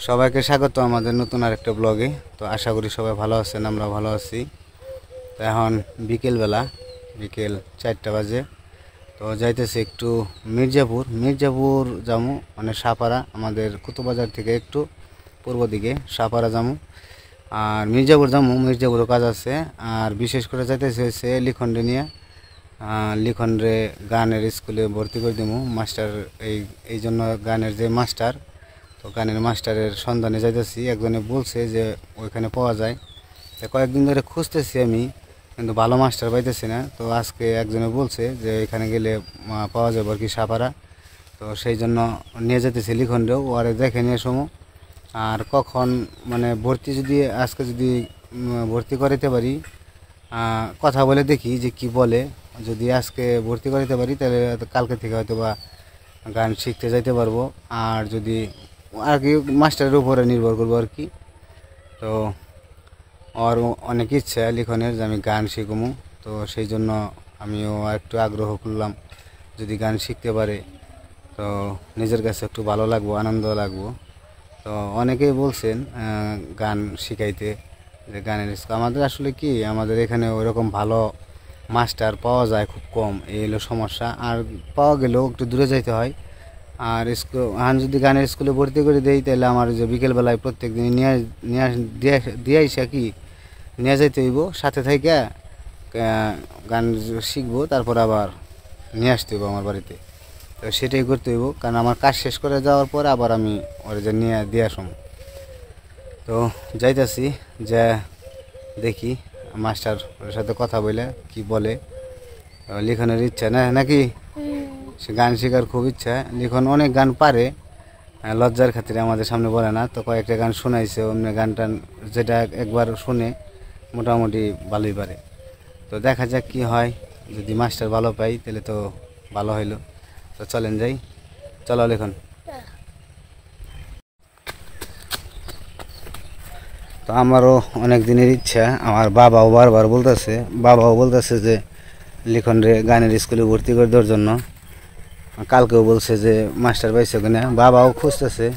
সবাইকে স্বাগত আমাদের নতুন আরেকটা ব্লগে। তো আশা করি সবাই ভালো আছেন, আমরা ভালো আছি। তো এখন বিকেল 4টা বাজে। তো যাইতেছি একটু মির্জাপুর যামু, মানে সাপাড়া, আমাদের কুতুবাজার থেকে একটু পূর্ব দিকে সাপাড়া যামু। আর মির্জাপুরও কাজ আছে। আর বিশেষ করে যাইতেছি হচ্ছে লিখনরে নিয়ে, লিখনরে গানের স্কুলে ভর্তি করে দেবো। মাস্টার এই জন্য গানের যে মাস্টার, তো গানের মাস্টারের সন্ধানে যাইতেছি। একজনে বলছে যে ওইখানে পাওয়া যায়, কয়েকদিন ধরে খুঁজতেছি আমি, কিন্তু ভালো মাস্টার পাইতেছি না। তো আজকে একজনে বলছে যে এখানে গেলে পাওয়া যাবে আর কি সাপাড়া। তো সেই জন্য নিয়ে যেতেছি লিখনরেও, ওরে দেখে নিয়ে সময়। আর কখন মানে আজকে যদি ভর্তি করাইতে পারি, কথা বলে দেখি যে কি বলে। যদি আজকে ভর্তি করাইতে পারি তাহলে কালকে থেকে হয়তো বা গান শিখতে যাইতে পারবো। আর যদি আর কি মাস্টারের উপরে নির্ভর করবো আর কি। তো ওর অনেক ইচ্ছা লিখনের যে আমি গান শিখবো। তো সেই জন্য আমিও একটু আগ্রহ করলাম, যদি গান শিখতে পারে তো নিজের কাছে একটু ভালো লাগবো, আনন্দ লাগবো। তো অনেকেই বলছেন গান শিখাইতে, যে গানের আমাদের আসলে কি আমাদের এখানে ওইরকম ভালো মাস্টার পাওয়া যায় খুব কম, এই হলো সমস্যা। আর পাওয়া গেলেও একটু দূরে যাইতে হয়। আর যদি গানের স্কুলে ভর্তি করে দেই তাহলে আমার যে বিকেলবেলায় প্রত্যেক দিন দিয়ে আইসা কি নিয়ে যাইতে হইব, সাথে থেকে গান শিখবো, তারপর আবার নিয়ে আসতে হইব আমার বাড়িতে। তো সেটাই করতে হইব, কারণ আমার কাজ শেষ করে যাওয়ার পর আবার আমি ওর যে নিয়ে দিয়ে আসব। তো যাইতেছি, যে দেখি মাস্টার ওর সাথে কথা বলে কি বলে। লিখনের ইচ্ছা নাকি, সে গান শেখার খুব ইচ্ছা। লিখন অনেক গান পারে, লজ্জার খাতিরে আমাদের সামনে বলে না। তো কয়েকটা গান শোনাইছে, অন্য গানটা যেটা একবার শুনে মোটামুটি ভালোই পারে। তো দেখা যাক কি হয়, যদি মাস্টার ভালো পাই তাহলে তো ভালো হইলো। তো চলেন যাই, চলো লিখন। তো আমারও অনেক দিনের ইচ্ছা, আমার বাবাও বলতেছে যে লিখন রে গানের স্কুলে ভর্তি করে দেওয়ার জন্য। কালকেও বলছে যে মাস্টার পাইছে কিনা, বাবাও খুঁজতেছে।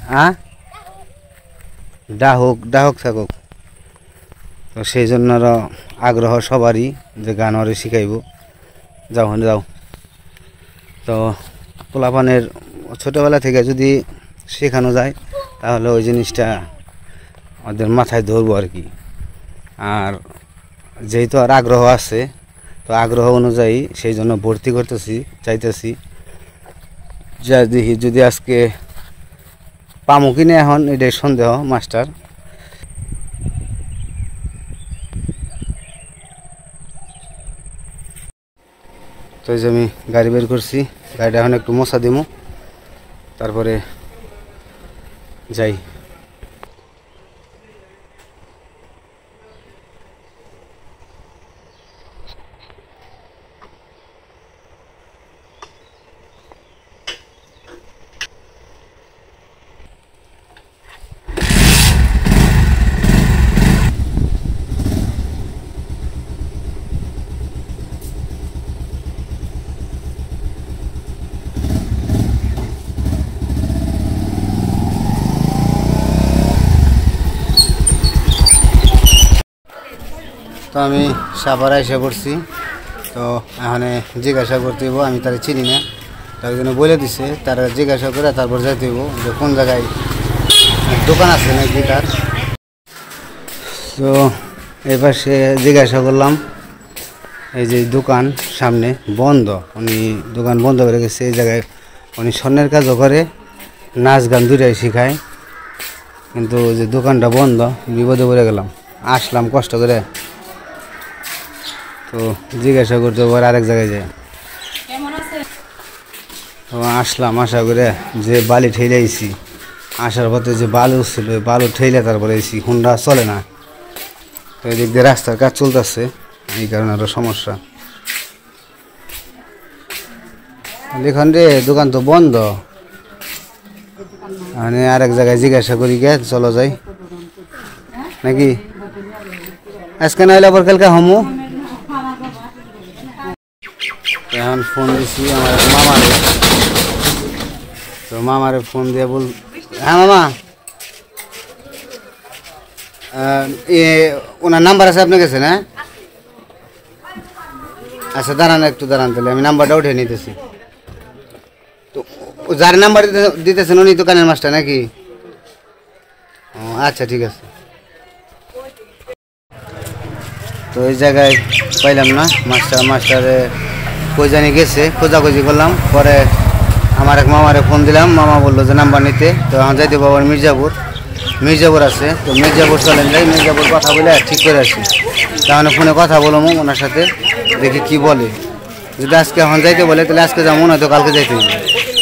ডাহুক থাকুক। তো সেই জন্য আগ্রহ সবারই যে গান ওরে শিখাইব। যাও। তো পোলাপানের ছোটোবেলা থেকে যদি শেখানো যায় তাহলে ওই জিনিসটা ওদের মাথায় ধরবো আর কি। আর যেহেতু আর আগ্রহ আছে, তো আগ্রহ অনুযায়ী সেই জন্য ভর্তি চাইতেছি। যা দেখি যদি আজকে পামো কিনে, এখন এটাই সন্দেহ মাস্টার। তো এই যে আমি গাড়ি বের করছি, গাড়িটা এখন একটু মশা দিমু, তারপরে যাই। তো আমি সাপাড়া এসে পড়ছি। তো এখানে জিজ্ঞাসা করতে হইব, আমি তারা চিনি না, তার জন্য বলে দিছে। তারা জিজ্ঞাসা করে তারপর যাইতে হইব যে কোন জায়গায় দোকান আছে নাকি তার। তো এবার সে জিজ্ঞাসা করলাম, এই যে দোকান সামনে বন্ধ, উনি দোকান বন্ধ করে গেছে। এই জায়গায় উনি স্বর্ণের কাজও করে, নাচ গান দুটাই শেখায়, কিন্তু যে দোকানটা বন্ধ, বিপদে পড়ে গেলাম। আসলাম কষ্ট করে, তো জিজ্ঞাসা করতে পর আরেক জায়গায় যায়। তো আসলাম, আশা করে যে বালি ঠেলে আইছি, আসার পথে যে বালু ছিল বালু ঠেলে তারপরে আইছি। হুন্ডা চলে না, তো এদিক দিয়ে রাস্তার কাজ চলতেছে, এই কারণে আরো সমস্যা। লিখন রে দোকান তো বন্ধ, মানে আরেক জায়গায় জিজ্ঞাসা করি গে, চলো যাই নাকি। আজকে না হলে আবার কালকে হমু। এখন ফোন দিছি আমার মামারে, তো মামারে ফোন দিয়ে হ্যাঁ মামা ওনার নাম্বার আছে আপনার কাছে না? আচ্ছা দাঁড়ান একটু দাঁড়ান, তাহলে আমি নাম্বারটা উঠে নিতেছি। তো যার নাম্বার দিতেছেন উনি দোকানের মাস্টার নাকি? ও আচ্ছা ঠিক আছে। তো এই জায়গায় পাইলাম না মাস্টারে কই জানি গেছে, খোঁজাখুঁজি করলাম। পরে আমার এক মামারে ফোন দিলাম, মামা বললো যে নাম্বার নিতে। তো এখন যাইতে বাবার মির্জাপুর আছে, তো মির্জাপুর চলেন যাই, মির্জাপুর কথা বলে ঠিক করে আসি। তাহলে ফোনে কথা বলবো ওনার সাথে, দেখি কি বলে। যদি আজকে এখন যাইতে বলে তাহলে আজকে যাবো, না তো কালকে যাইতে হবে।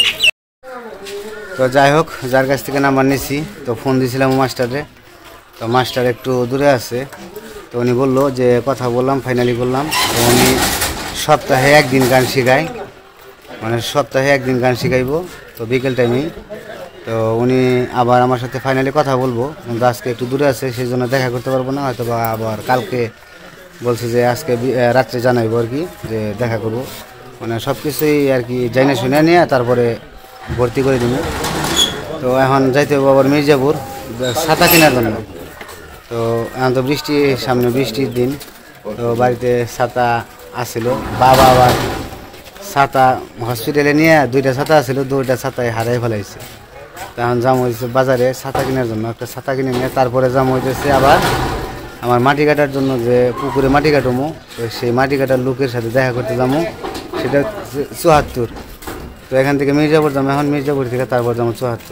তো যাই হোক, যার কাছ থেকে নাম্বার নিছি, তো ফোন দিয়েছিলাম মাস্টারে। তো মাস্টার একটু দূরে আছে, তো উনি বললো যে কথা বললাম, ফাইনালি বললাম। তো উনি সপ্তাহে একদিন গান শেখায়, মানে সপ্তাহে একদিন গান শেখাইব, তো বিকেল টাইমেই। তো উনি আবার আমার সাথে ফাইনালি কথা বলবো, কিন্তু আজকে একটু দূরে আছে, সেই জন্য দেখা করতে পারবো না। হয়তো বা আবার কালকে বলছে যে আজকে রাত্রে জানাইবো আর কি, যে দেখা করবো। মানে সব কিছুই আর কি জাইনে শুনে নিয়ে তারপরে ভর্তি করে দিব। তো এখন যাইতে হবে আবার মির্জাপুর ছাতা কেনার জন্য। তো এখন তো সামনে বৃষ্টির দিন, তো বাড়িতে ছাতা আসছিল। বাবা আবার ছাতা হসপিটালে নিয়ে দুইটা ছাতা আসছিল, দুইটা ছাতায় হারাই ফেলাইছে। তখন জাম হয়েছে বাজারে ছাতা কেনার জন্য, একটা ছাতা কিনে নিয়ে তারপরে জাম হইতেছে আবার আমার মাটি কাটার জন্য, যে পুকুরে মাটি কাটবো। তো সেই মাটি কাটার লোকের সাথে দেখা করতে যাবো, সেটা ৭৪। তো এখান থেকে মির্জাপুর যাবো, এখন মির্জাপুর থেকে তারপর যাবো ৭৪।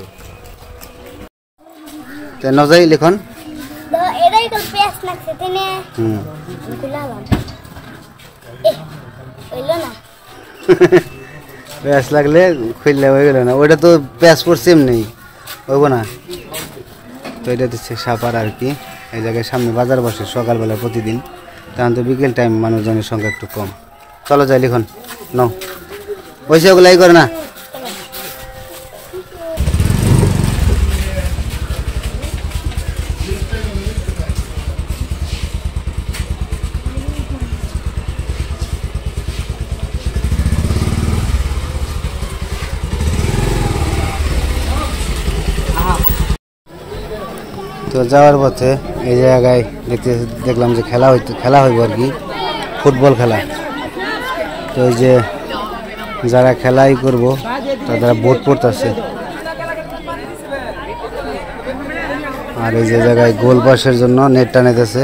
তো নজাই লিখন প্যাঁচ লাগলে খুললে হয়ে গেল না, ওইটা তো প্যাঁচ পড়ছে এমনি হইব না। তো এটা হচ্ছে সাপার আর কি। এই জায়গায় সামনে বাজার বসে সকালবেলা প্রতিদিন, তখন তো বিকেল টাইম মানুষজনের সংখ্যা একটু কম। চলো যাই লিখন ন ওইসে ওগুলাই করে না। তো যাওয়ার পথে এই জায়গায় দেখলাম যে খেলা হইব আর কি, ফুটবল খেলা। তো এই যে যারা খেলাই করব তারা বোট পড়তেছে, আর এই যে জায়গায় গোল পাসের জন্য নেট টানাইতেছে।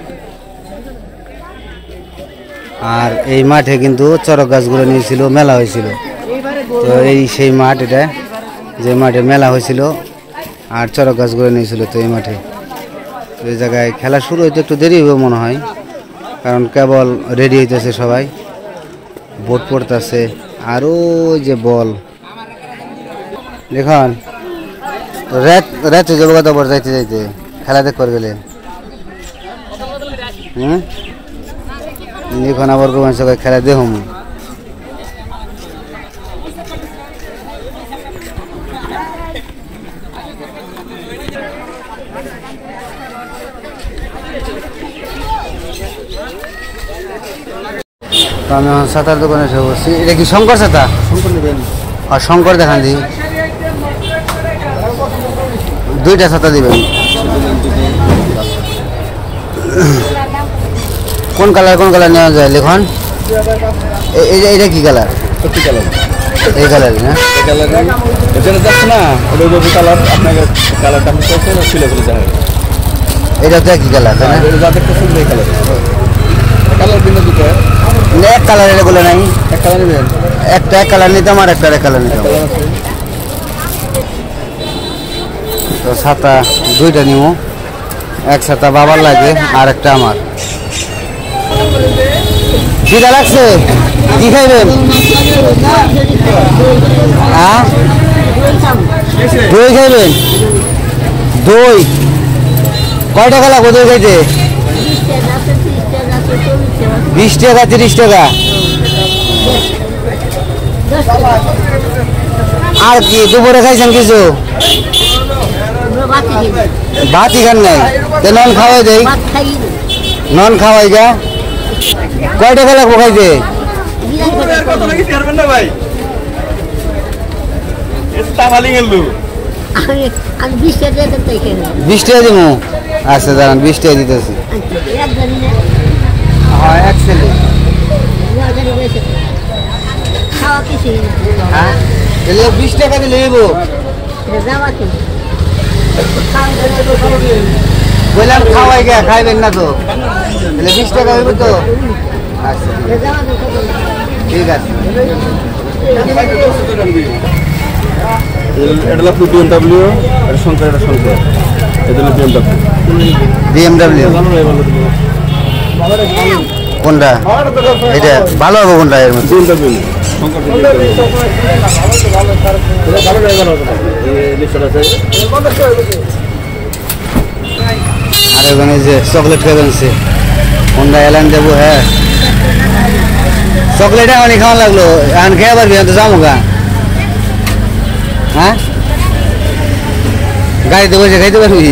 আর এই মাঠে কিন্তু চড়ক গাছগুলো নিয়েছিল, মেলা হয়েছিল। তো এই সেই মাঠ, এটা যে মাঠে মেলা হয়েছিল আর চড়ক গাছগুলো নিয়েছিল। তো এই মাঠে এই জায়গায় খেলা শুরু হইতে একটু দেরি হবে মনে হয়, কারণ কেবল রেডি হইতেছে সবাই, বোট পড়তেছে। আরও যে বল দেখুন, রাতে যাবো কত বড় যাইতে যাইতে খেলা দেখ করে গেলে। এখন আবার সবাই খেলা দেখুন। তো আমি এখন ছাতার দোকানে এসে বসছি। এটা কি শঙ্কর ছাতা? শঙ্কর নেবেন? আর শঙ্কর দেখান দি, দুইটা ছাতা দিবেন। কোন কালার নেওয়া যায় লিখন? এটা কি কালার? এই কালারই না? এটা তো কি কালার? এক কালার এটা বলে নাই, একটা এক কালার নিতাম আর একটা এক কালার নিতাম। তো ছাতা দুইটা নিব, এক ছাতা বাবার লাগে আর একটা আমার। খিদা লাগছে, কি খাইবেন? দই খাইবেন? দই কয় টাকা লাগবে দই খাইতে? 20 টাকা 30 টাকা। আর কি দুপুরে খাইছেন কিছু? ভাতই খান নাই, নন খাওয়াই দেই, নন খাওয়াই যা। কয় টাকা লাগবো খাইতে? আমি 20 টাকা দিয়ে দেব। 20 টাকা দিমু। আচ্ছা দাঁড়ান 20 টাকা দিতেছি। হ্যাঁ এক ছেলে। খাওয়া কিছু হ্যাঁ তাহলে 20 টাকা দিলে হইব। যাওয়া কি বললাম খাওয়াই গা খাইবেন না তো তাহলে 20 টাকা হইব তো। আচ্ছা ঠিক আছে। এটা হলো BMW এর সংখ্যা এটা সংখ্যা এটা হলো BMW কোনটা এটা ভালো হবে কোনটা এর মধ্যে আর এখানে যে চকলেট খাবেন সে কোনটা এলান দেবো। হ্যাঁ চকলেট এখনই খাওয়া লাগলো এখন খেয়ে পারবি তো যাবো গা। হ্যাঁ গাড়িতে বসে খাইতে পারবি।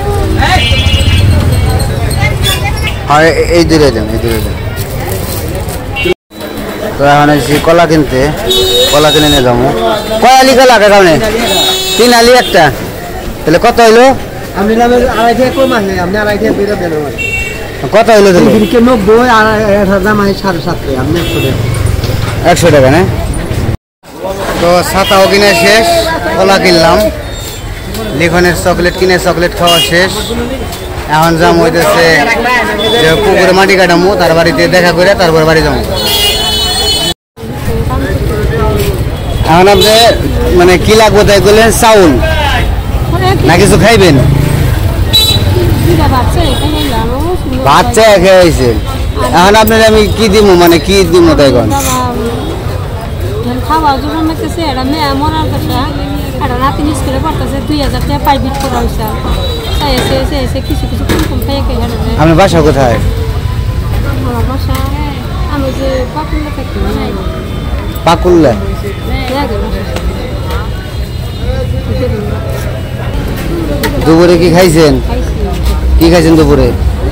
আর এই দূরে দেন এই দূরে দেন। তো এখন এসেছি কলা কিনতে, কলা কিনে নিয়ে যাবো। কয় আলি কলা কারণে 3 আলি একটা, তাহলে কত হইলো? আপনি নামের 2.5 টাকা কম আছে, আপনি 2.5 টাকা বেরো দেন। কত হইলো তাহলে? 90 আর 1000 দাম আছে 750 আপনি 100 টাকা না? তো ছাতাও কিনে শেষ, কলা কিনলাম, লিখনের চকলেট কিনে চকলেট খাওয়া শেষ। এখন যাম হইতেছে যে পুকুরে মাটি কাটামো, তার বাড়িতে দেখা করে তারপর বাড়ি যাবো। এখন আপনি মানে কি লাগবো তাই বললেন? চাউল না কিছু খাইবেন? বাচ্চা খেয়ে হয়েছে। এখন আপনার আমি কি দিব, মানে কি দিব তাই কোন? খাওয়া জন্য মেতেছে এটা মেয়ে মরার কথা এটা নাতি স্কুলে পড়তেছে 2000 টাকা প্রাইভেট করা হয়েছে। কিছু কিছু কম কম পেয়ে গেলে। আপনার বাসা কোথায়? আমার বাসা আমি যে পাকুল্লা থাকি। পাকুল্লা? দুপুরে কি খাইছেন? কি খাইছেন দুপুরে?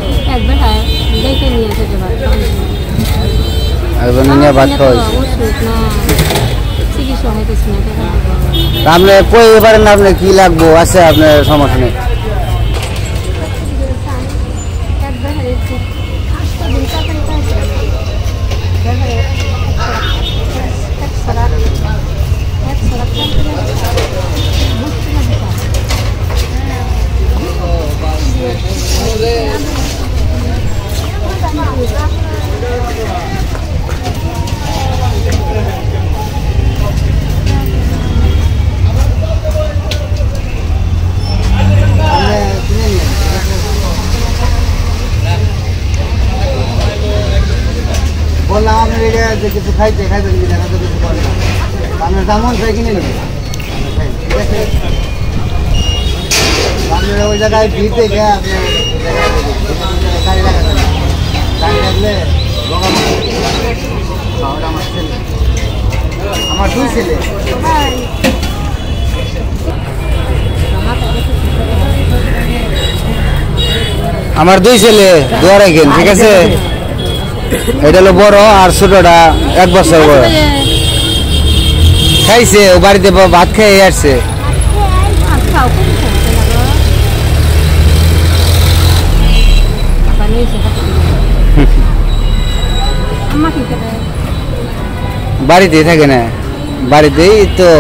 ভাত খাওয়াইছে। আপনি কই পারেন না আপনি কি লাগবো? আছে আপনার সমস্যা নেই। বললাম আপনার এটা যে কিছু খাইতে খাইবেন কি দেখা তো কিছু করেন না, আপনার দামন চাই কিনে নেবেন। ঠিক আছে আপনার ওই জায়গায় ভিড় দেখে আপনার গাড়ি লাগাবেন, গাড়ি লাগলে আমার ছেলে, আমার 2 ছেলে। আমার 2 ছেলে দোয়া রাখেন, ঠিক আছে? এটা হলো বড় আর ছোটটা 1 বছর বয়স। খাইছে ও বাড়িতে ভাত খেয়ে আসছে। বাড়িতেই থাকে না, বাড়িতেই তো।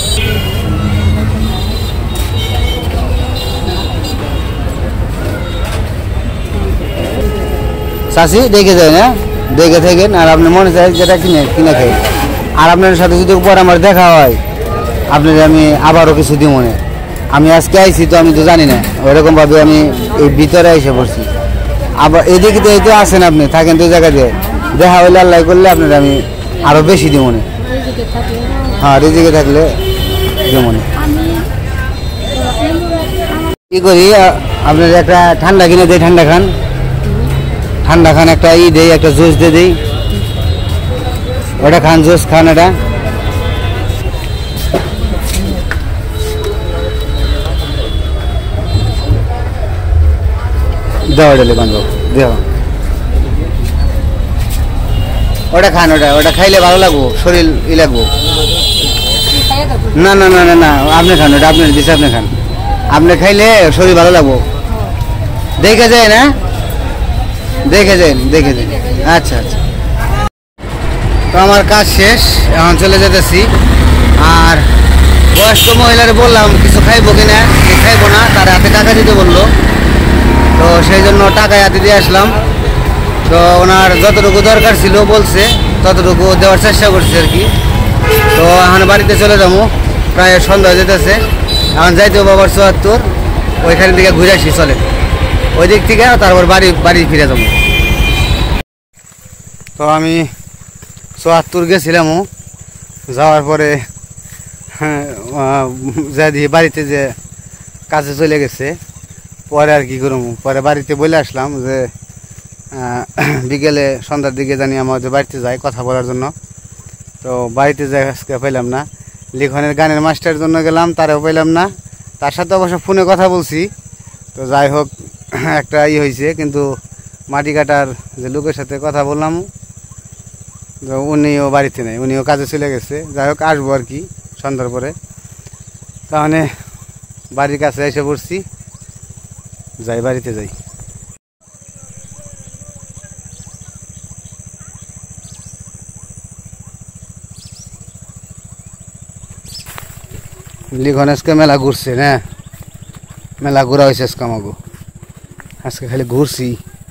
চাষি দেখে যায় না, দেখে থাকেন আর আপনার মনে চাই যেটা কিনে কিনে খাই। আর আপনার সাথে যদি পর আমার দেখা হয় আপনার আমি আবারও কিছু দিব মনে। আমি আজকে আইছি তো আমি তো জানি না, ওইরকমভাবে আমি এই ভিতরে এসে পড়ছি। আবার এদিকে তো এই তো আসেন, আপনি থাকেন তো জায়গা দিয়ে, দেখা হইলে আল্লাহ করলে আপনার আমি আরও বেশি দিব মনে। হ্যাঁ রিজিকে থাকলে দিব মনে। কি করি আপনার একটা ঠান্ডা কিনে দেয়, ঠান্ডা খান, ঠান্ডা খান, একটা দেই, একটা জুস দিয়ে দিই, ওটা খান, জুস খান, এটা দেওয়া ডেলে বান্ধব দেওয়া, ওটা খান, ওটা খাইলে ভালো লাগবো, শরীর ই লাগবো। না না না না না আপনি খান, এটা আপনি দিচ্ছে, আপনি খান। আপনি খাইলে শরীর ভালো লাগবো। দেখে যায় না, দেখে যান, দেখে যান। আচ্ছা আচ্ছা, তো আমার কাজ শেষ, এখন চলে যেতেছি। আর বয়স্ক মহিলারে বললাম কিছু খাইবো কিনা, খাইবো না, তার হাতে টাকা দিতে বললো, তো সেই জন্য টাকা হাতে দিয়ে আসলাম। তো ওনার যতটুকু দরকার ছিল বলছে ততটুকু দেওয়ার চেষ্টা করছে আর কি। তো এখন বাড়িতে চলে যাবো, প্রায় সন্ধ্যা হয়ে যেতেছে। এখন যাইতে বাবার ৭৪, ওইখান থেকে ঘুরে আসি, চলে ওই দিক থেকে তারপর বাড়ি ফিরে যাবো। তো আমি ৭৪ গেছিলামও, যাওয়ার পরে যা দিয়ে বাড়িতে যে কাজে চলে গেছে, পরে আর কি করবো, পরে বাড়িতে বলে আসলাম যে বিকেলে সন্ধ্যার দিকে জানি আমাদের বাড়িতে যাই কথা বলার জন্য। তো বাড়িতে যাই আজকে পেলাম না, লিখনের গানের মাস্টারের জন্য গেলাম, তারেও পেলাম না। তার সাথে অবশ্য ফোনে কথা বলছি। তো যাই হোক, একটা হয়েছে, কিন্তু মাটি কাটার যে লোকের সাথে কথা বললাম, তো উনিও বাড়িতে নেই, উনিও কাজে চলে গেছে। যাই হোক, আসবো আর কি সন্ধ্যার পরে। তাহলে বাড়ির কাছে এসে পড়ছি, যাই বাড়িতে যাই। লিখন আজকে মেলা ঘুরছে না, মেলা ঘোরা হয়েছে আজকে আমাকে, আজকে খালি ঘুরছি।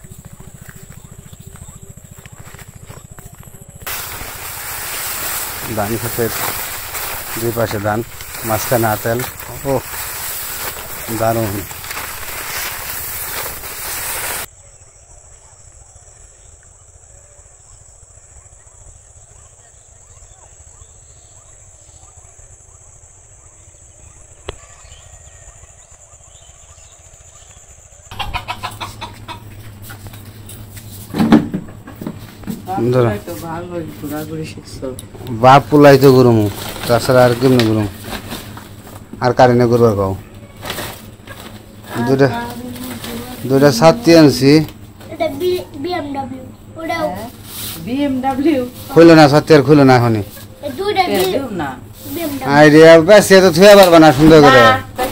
ধান খেতের দুই পাশে ধান, মাঝখানে আতেল। ও দারুণ। বাপ পুলাই তো গরম, তাছাড়া আর কেমনে গরম, আর কারেন্টে করবার পাও। দুটা ছাত্রী আনছি, খুলো না ছাত্রী, আর খুলো না এখনই। আইডিয়া বেশি তো থুয়ে পারবা না সুন্দর করে,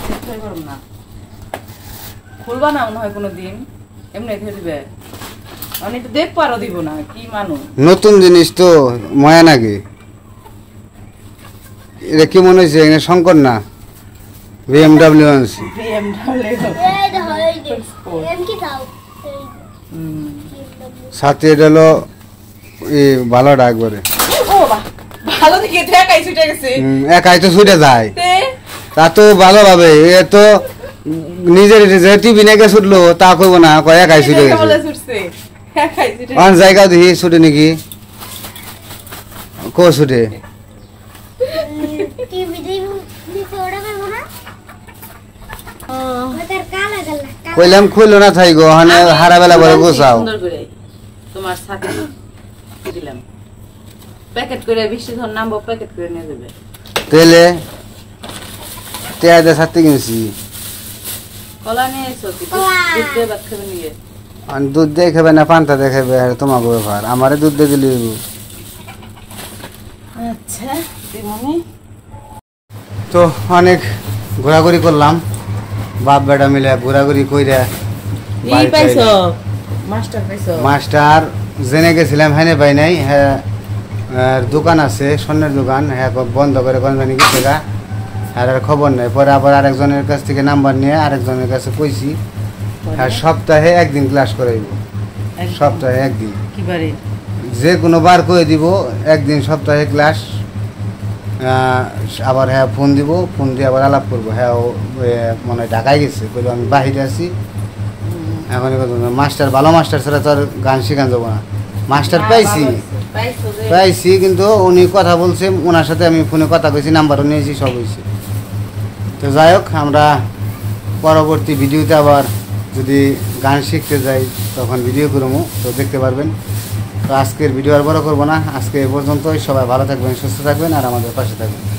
খুলবা না মনে হয় কোনোদিন, এমনি ধরে দিবে। আমি তো দেখ পারো দিব না, কি মানুষ নতুন জিনিস তো ময়া নাকি, এটা কি মনে হয়েছে এখানে শঙ্কর না BMW আনছি। সাথে এটা হলো ভালো ডাকবারে, ভালো দেখে একাই ছুটে গেছে, একাই তো ছুটে যায়, তা তো ভালোভাবে এ তো নিজের যে টিভি নেগে ছুটলো তা কইব না, কয় একাই ছুটে গেছে। অন জায়গা দেখি ছুটে নাকি, কো ছুটে কইলাম খুললো না থাই গো, হানে হারা বেলা বলে গোছাও। তোমার সাথে দিলাম প্যাকেট করে, বৃষ্টি ধর নামবো প্যাকেট করে নিয়ে যাবে। তেলে তেয়াদের সাথে কিনছি, কলা নিয়ে এসো, দুধ দিয়ে ভাত খাবে নিয়ে। দুধ দিয়ে খাবে না পান্তা দিয়ে খাবে, তোমাকে ব্যাপার, আমারে দুধ দিয়ে দিলে। আচ্ছা মনে তো অনেক ঘোরাঘুরি করলাম, বাপ বেটা মিলে ঘোরাঘুরি কইরা মাস্টার জেনে গেছিলাম, হ্যাঁ পাই নাই। হ্যাঁ দোকান আছে, স্বর্ণের দোকান, হ্যাঁ বন্ধ করে কোন জানি গেছে গা, আর খবর নেই। পরে আবার আরেকজনের কাছ থেকে নাম্বার নিয়ে আরেকজনের কাছে কইছি, হ্যাঁ সপ্তাহে একদিন ক্লাস করাইব, সপ্তাহে একদিন, যে কোনো বার করে দিব একদিন সপ্তাহে ক্লাস। আবার হ্যাঁ ফোন দিব, ফোন দিয়ে আবার আলাপ করবো। হ্যাঁ মনে হয় ঢাকায় গেছে, বলবো আমি বাহিরে আছি এখন। মাস্টার ভালো মাস্টার ছাড়া তো আর গান শেখান যাবো না। মাস্টার পাইছি কিন্তু উনি কথা বলছে, ওনার সাথে আমি ফোনে কথা কইছি, নাম্বারও নিয়েছি, সব হয়েছে। তো যাই হোক, আমরা পরবর্তী ভিডিওতে আবার যদি গান শিখতে যাই তখন ভিডিও করবো, তো দেখতে পারবেন। তো আজকের ভিডিও আর বড় করবো না, আজকে এ পর্যন্তই। সবাই ভালো থাকবেন, সুস্থ থাকবেন, আর আমাদের পাশে থাকবেন।